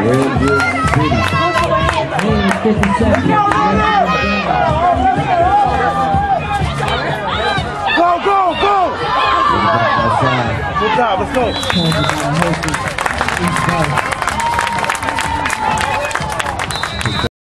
Redwood City. And 50 seconds. Go, go, go! Outside. Good job, let's go.